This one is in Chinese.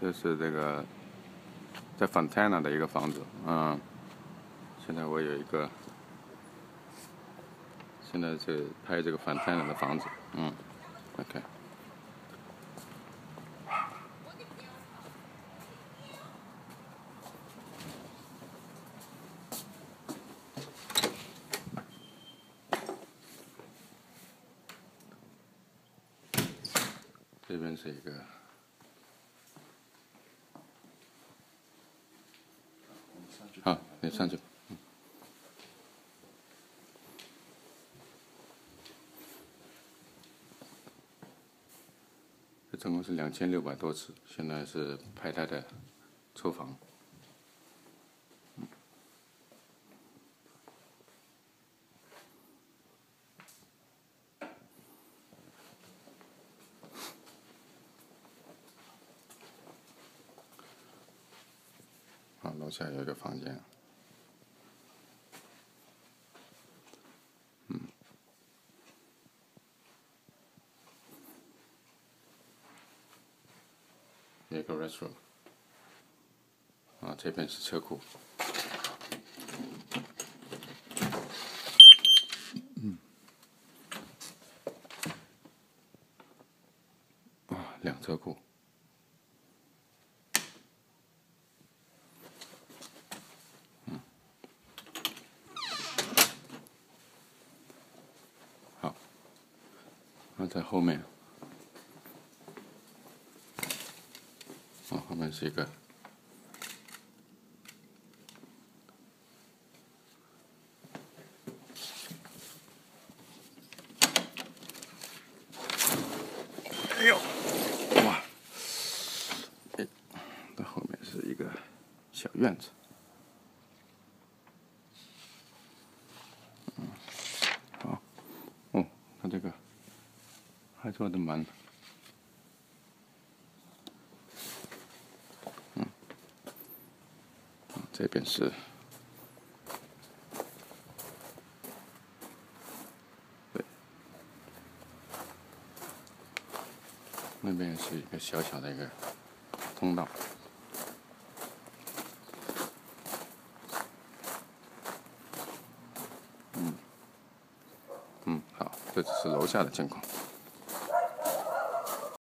这是这个在 Fontana 的一个房子，现在我有一个，现在是拍这个 Fontana 的房子，OK。这边是一个，好，你上去。这总共是2600多尺，现在是拍它的厨房。好，楼下有一个房间。有一个 restroom。这边是车库。两车库。好，那在后面，后面是一个。哎呦，哇！这后面是一个小院子。好，它这个还做的蛮，这边是，对，那边是一个小小的一个通道。好，这只是楼下的情况。